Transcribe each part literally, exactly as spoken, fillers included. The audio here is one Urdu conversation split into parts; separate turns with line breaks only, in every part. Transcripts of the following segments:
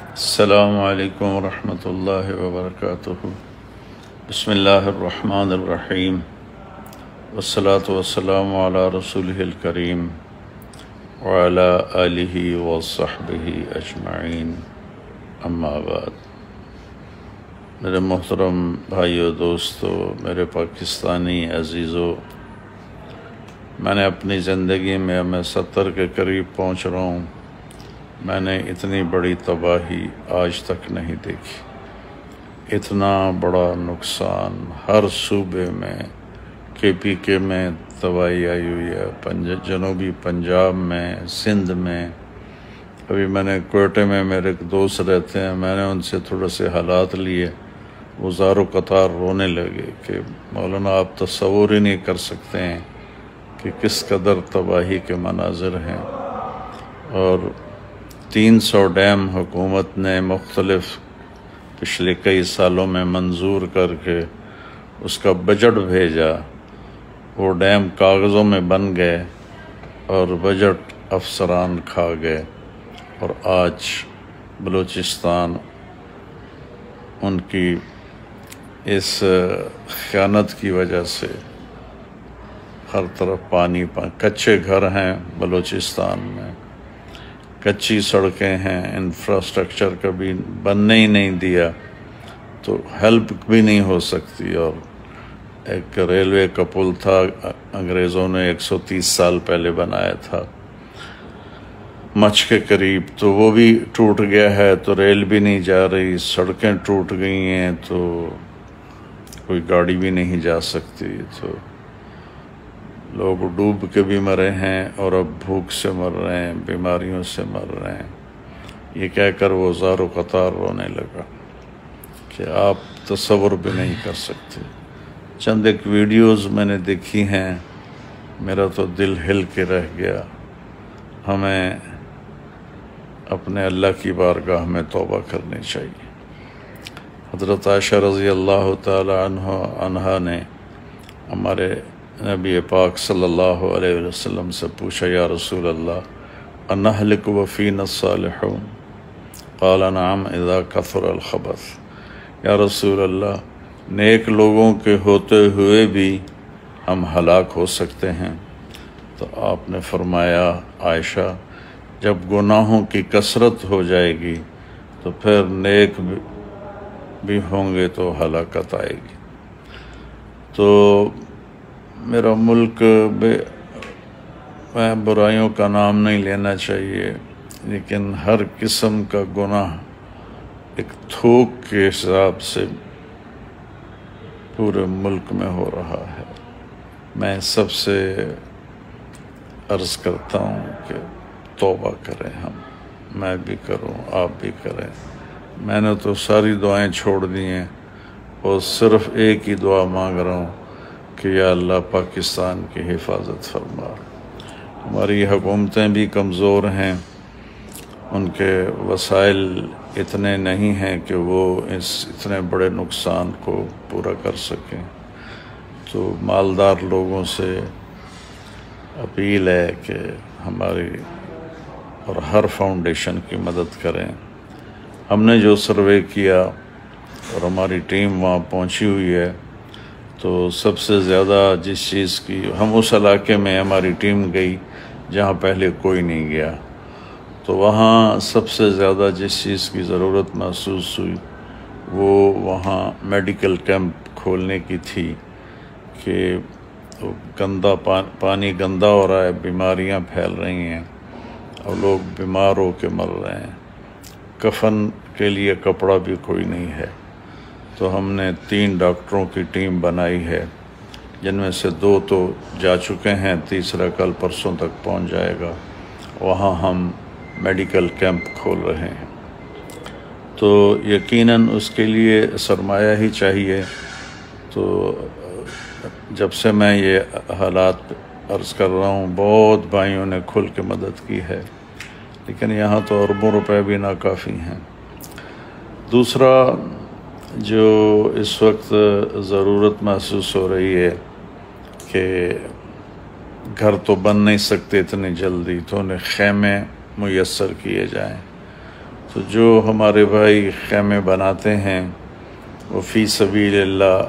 السلام علیکم ورحمۃ اللہ وبرکاتہ۔ بسم اللہ الرحمن الرحیم، والصلاة والسلام علی رسولہ الکریم وعلی آلہ وصحبہ اجمعین، اما بعد۔ میرے محترم بھائیو، دوستو، میرے پاکستانی عزیزو، میں نے اپنی زندگی میں میں ستر کے قریب پہنچ رہا ہوں، میں نے اتنی بڑی تباہی آج تک نہیں دیکھی۔ اتنا بڑا نقصان ہر صوبے میں، کے پی کے میں تباہی آئی ہوئی ہے، پنج جنوبی پنجاب میں، سندھ میں۔ ابھی میں نے کوئٹے میں میرے ایک دوست رہتے ہیں، میں نے ان سے تھوڑے سے حالات لیے، وہ زارو قطار رونے لگے کہ مولانا آپ تصور ہی نہیں کر سکتے ہیں کہ کس قدر تباہی کے مناظر ہیں۔ اور تین سو ڈیم حکومت نے مختلف پچھلے کئی سالوں میں منظور کر کے اس کا بجٹ بھیجا، وہ ڈیم کاغذوں میں بن گئے اور بجٹ افسران کھا گئے، اور آج بلوچستان ان کی اس خیانت کی وجہ سے ہر طرف پانی پانی کچے گھر ہیں بلوچستان میں، کچی سڑکیں ہیں، انفراسٹرکچر کبھی بننے ہی نہیں دیا تو ہیلپ بھی نہیں ہو سکتی۔ اور ایک ریلوے کا پل تھا، انگریزوں نے ایک سو تیس سال پہلے بنایا تھا مچھ کے قریب، تو وہ بھی ٹوٹ گیا ہے، تو ریل بھی نہیں جا رہی، سڑکیں ٹوٹ گئی ہیں تو کوئی گاڑی بھی نہیں جا سکتی، تو لوگ ڈوب کے بھی مرے ہیں اور اب بھوک سے مر رہے ہیں، بیماریوں سے مر رہے ہیں۔ یہ کہہ کر وہ زار و قطار رونے لگا کہ آپ تصور بھی نہیں کر سکتے۔ چند ایک ویڈیوز میں نے دیکھی ہیں، میرا تو دل ہل کے رہ گیا۔ ہمیں اپنے اللہ کی بارگاہ میں توبہ کرنی چاہیے۔ حضرت عائشہ رضی اللہ تعالی عنہ عنہا نے ہمارے نبی پاک صلی اللہ علیہ وسلم سے پوچھا، یا رسول اللہ انہلک وفینا الصالحون؟ قال نعم اذا کثر الخبث۔ یا رسول اللہ، نیک لوگوں کے ہوتے ہوئے بھی ہم ہلاک ہو سکتے ہیں؟ تو آپ نے فرمایا، عائشہ، جب گناہوں کی کثرت ہو جائے گی تو پھر نیک بھی ہوں گے تو ہلاکت آئے گی۔ تو میرا ملک بے میں برائیوں کا نام نہیں لینا چاہیے، لیکن ہر قسم کا گناہ ایک تھوک کے حساب سے پورے ملک میں ہو رہا ہے۔ میں سب سے عرض کرتا ہوں کہ توبہ کریں، ہم میں بھی کروں، آپ بھی کریں۔ میں نے تو ساری دعائیں چھوڑ دی ہیں اور صرف ایک ہی دعا مانگ رہا ہوں کہ یا اللہ پاکستان کی حفاظت فرما۔ ہماری حکومتیں بھی کمزور ہیں، ان کے وسائل اتنے نہیں ہیں کہ وہ اس اتنے بڑے نقصان کو پورا کر سکیں، تو مالدار لوگوں سے اپیل ہے کہ ہماری اور ہر فاؤنڈیشن کی مدد کریں۔ ہم نے جو سروے کیا اور ہماری ٹیم وہاں پہنچی ہوئی ہے، تو سب سے زیادہ جس چیز کی ہم اس علاقے میں ہماری ٹیم گئی جہاں پہلے کوئی نہیں گیا، تو وہاں سب سے زیادہ جس چیز کی ضرورت محسوس ہوئی وہ وہاں میڈیکل کیمپ کھولنے کی تھی کہ گندا پانی گندا ہو رہا ہے، بیماریاں پھیل رہی ہیں اور لوگ بیمار ہو کے مر رہے ہیں، کفن کے لیے کپڑا بھی کوئی نہیں ہے۔ تو ہم نے تین ڈاکٹروں کی ٹیم بنائی ہے، جن میں سے دو تو جا چکے ہیں، تیسرا کل پرسوں تک پہنچ جائے گا۔ وہاں ہم میڈیکل کیمپ کھول رہے ہیں، تو یقیناً اس کے لیے سرمایہ ہی چاہیے۔ تو جب سے میں یہ حالات عرض کر رہا ہوں، بہت بھائیوں نے کھل کے مدد کی ہے، لیکن یہاں تو اربوں روپے بھی ناکافی ہیں۔ دوسرا جو اس وقت ضرورت محسوس ہو رہی ہے کہ گھر تو بن نہیں سکتے اتنی جلدی، تو انہیں خیمے میسر کیے جائیں، تو جو ہمارے بھائی خیمے بناتے ہیں وہ فی سبیل اللہ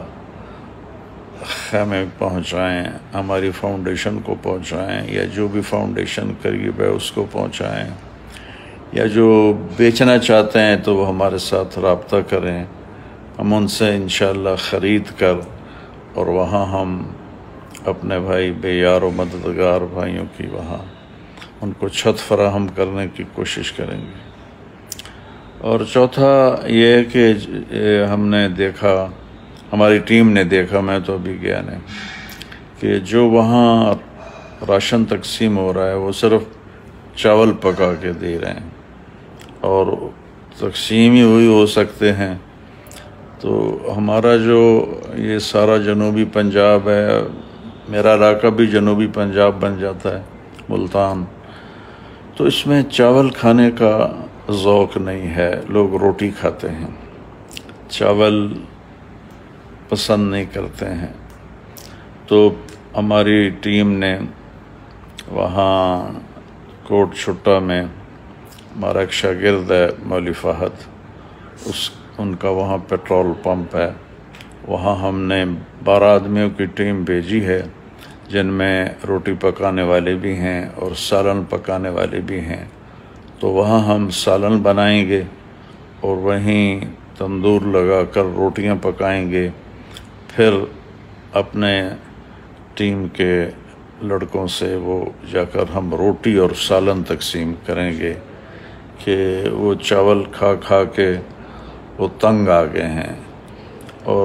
خیمے پہنچائیں، ہماری فاؤنڈیشن کو پہنچائیں، یا جو بھی فاؤنڈیشن قریب ہے اس کو پہنچائیں، یا جو بیچنا چاہتے ہیں تو وہ ہمارے ساتھ رابطہ کریں، ہم ان سے انشاءاللہ خرید کر اور وہاں ہم اپنے بھائی بے یار و مددگار بھائیوں کی وہاں ان کو چھت فراہم کرنے کی کوشش کریں گے۔ اور چوتھا یہ ہے کہ ہم نے دیکھا، ہماری ٹیم نے دیکھا، میں تو ابھی گیا نہیں، کہ جو وہاں راشن تقسیم ہو رہا ہے وہ صرف چاول پکا کے دے رہے ہیں، اور تقسیم ہی ہوئی ہو سکتے ہیں۔ تو ہمارا جو یہ سارا جنوبی پنجاب ہے، میرا علاقہ بھی جنوبی پنجاب بن جاتا ہے، ملتان، تو اس میں چاول کھانے کا ذوق نہیں ہے، لوگ روٹی کھاتے ہیں، چاول پسند نہیں کرتے ہیں۔ تو ہماری ٹیم نے وہاں کوٹ چھٹا میں ہمارا ایک شاگرد ہے مولوی فہد، اس ان کا وہاں پیٹرول پمپ ہے، وہاں ہم نے بارہ آدمیوں کی ٹیم بھیجی ہے، جن میں روٹی پکانے والے بھی ہیں اور سالن پکانے والے بھی ہیں۔ تو وہاں ہم سالن بنائیں گے اور وہیں تندور لگا کر روٹیاں پکائیں گے، پھر اپنے ٹیم کے لڑکوں سے وہ جا کر ہم روٹی اور سالن تقسیم کریں گے، کہ وہ چاول کھا کھا کے وہ تنگ آ گئے ہیں۔ اور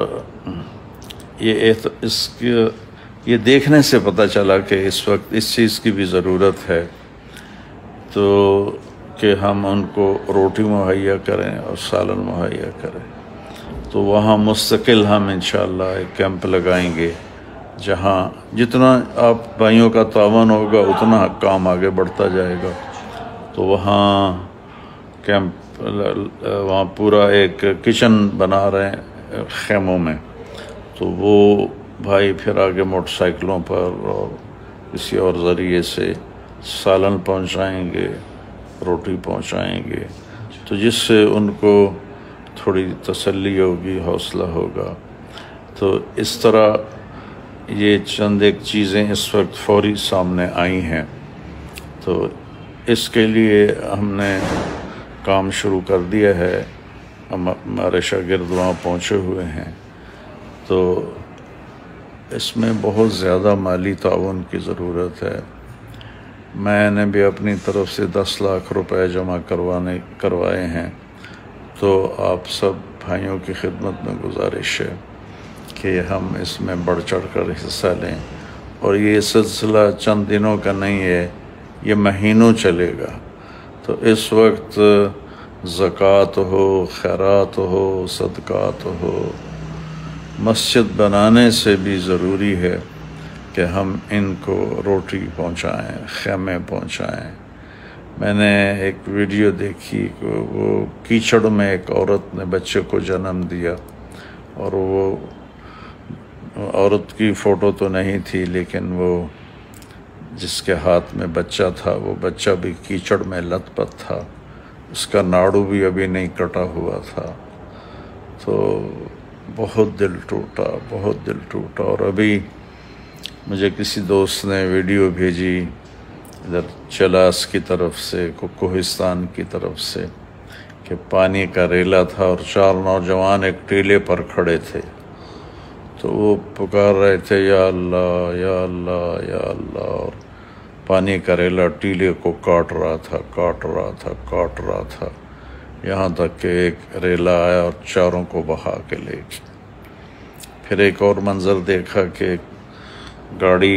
یہ اس کی یہ دیکھنے سے پتہ چلا کہ اس وقت اس چیز کی بھی ضرورت ہے، تو کہ ہم ان کو روٹی مہیا کریں اور سالن مہیا کریں۔ تو وہاں مستقل ہم انشاءاللہ ایک کیمپ لگائیں گے، جہاں جتنا آپ بھائیوں کا تعاون ہوگا اتنا کام آگے بڑھتا جائے گا۔ تو وہاں کیمپ وہاں پورا ایک کچن بنا رہے ہیں خیموں میں، تو وہ بھائی پھر آگے موٹر سائیکلوں پر اور کسی اور ذریعے سے سالن پہنچائیں گے، روٹی پہنچائیں گے، تو جس سے ان کو تھوڑی تسلی ہوگی، حوصلہ ہوگا۔ تو اس طرح یہ چند ایک چیزیں اس وقت فوری سامنے آئی ہیں، تو اس کے لیے ہم نے کام شروع کر دیا ہے، ہم ہمارے شاگرد وہاں پہنچے ہوئے ہیں۔ تو اس میں بہت زیادہ مالی تعاون کی ضرورت ہے۔ میں نے بھی اپنی طرف سے دس لاکھ روپے جمع کروانے کروائے ہیں، تو آپ سب بھائیوں کی خدمت میں گزارش ہے کہ ہم اس میں بڑھ چڑھ کر حصہ لیں، اور یہ سلسلہ چند دنوں کا نہیں ہے، یہ مہینوں چلے گا۔ تو اس وقت زکوٰۃ ہو، خیرات ہو، صدقات ہو، مسجد بنانے سے بھی ضروری ہے کہ ہم ان کو روٹی پہنچائیں، خیمے پہنچائیں۔ میں نے ایک ویڈیو دیکھی کہ وہ کیچڑ میں ایک عورت نے بچے کو جنم دیا، اور وہ عورت کی فوٹو تو نہیں تھی، لیکن وہ جس کے ہاتھ میں بچہ تھا وہ بچہ بھی کیچڑ میں لت پت تھا، اس کا ناڑو بھی ابھی نہیں کٹا ہوا تھا۔ تو بہت دل ٹوٹا، بہت دل ٹوٹا۔ اور ابھی مجھے کسی دوست نے ویڈیو بھیجی ادھر چلاس کی طرف سے، کوہستان کی طرف سے، کہ پانی کا ریلا تھا اور چار نوجوان ایک ٹیلے پر کھڑے تھے، تو وہ پکار رہے تھے یا اللہ یا اللہ یا اللہ، اور پانی کا ریلا ٹیلے کو کاٹ رہا تھا کاٹ رہا تھا کاٹ رہا تھا یہاں تک کہ ایک ریلا آیا اور چاروں کو بہا کے لے گیا۔ پھر ایک اور منظر دیکھا کہ گاڑی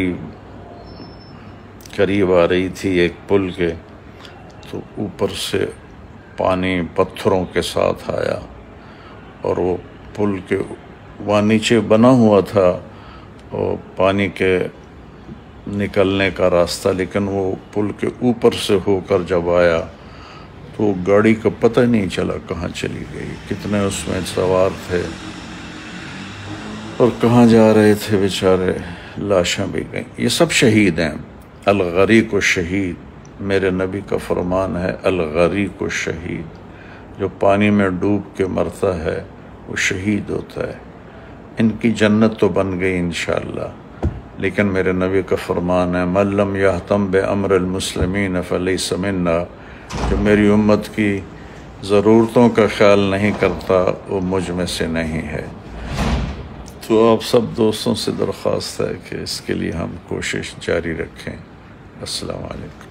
قریب آ رہی تھی ایک پل کے، تو اوپر سے پانی پتھروں کے ساتھ آیا، اور وہ پل کے وہاں نیچے بنا ہوا تھا اور پانی کے نکلنے کا راستہ، لیکن وہ پل کے اوپر سے ہو کر جب آیا تو گاڑی کا پتہ نہیں چلا کہاں چلی گئی، کتنے اس میں سوار تھے اور کہاں جا رہے تھے بیچارے، لاشاں بھی گئیں۔ یہ سب شہید ہیں، الغریق و شہید میرے نبی کا فرمان ہے الغریق الشہید، جو پانی میں ڈوب کے مرتا ہے وہ شہید ہوتا ہے۔ ان کی جنت تو بن گئی انشاءاللہ، لیکن میرے نبی کا فرمان ہے من لم یہتم بامر المسلمین فلیس منا، جو میری امت کی ضرورتوں کا خیال نہیں کرتا وہ مجھ میں سے نہیں ہے۔ تو آپ سب دوستوں سے درخواست ہے کہ اس کے لیے ہم کوشش جاری رکھیں۔ السلام علیکم۔